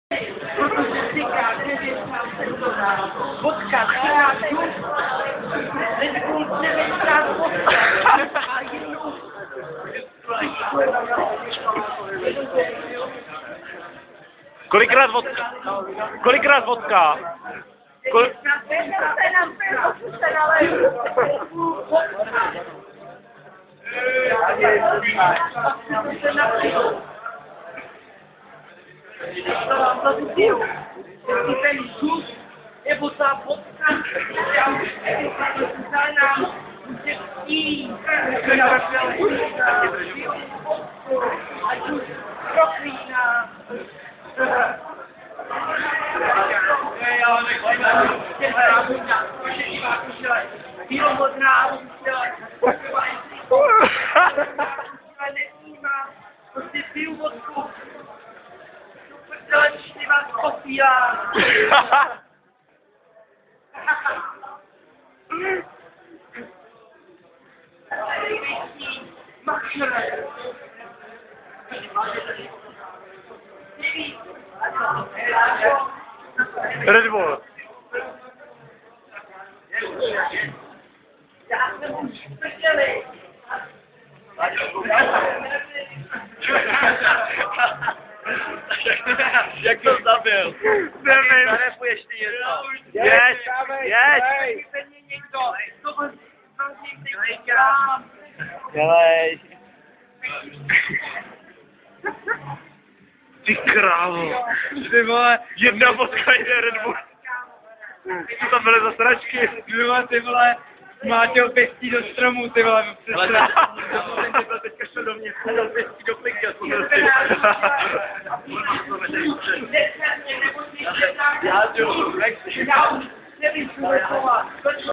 Protože třikrát 9x7 vodka, třikrát juice, Red Bull 9x vodka a jednou. Kolikrát vodka? Kolikrát vodka? To vám zase piju. Jestli ten žus, nebo ta vodka, já už znám, může pít, a žus proklíná. Bílomodná, prostě piju vodku. Super, vás posílá. Největší makr. Red Bull. Já jsem už prděli. Jak to zabil? Nevím. Zarepuješ ty jedno. Jeď! Kdyby mě někdo, to byl Dělej. Ty krávo. Ty vole, Jedna vodka, jeden Red Bull. Co tam byly za sračky? ty vole, Máťo pěstí do stromu, ty vole, Ale to teďka šel do mě, hledal pěstí do plinky a to Já nevím, co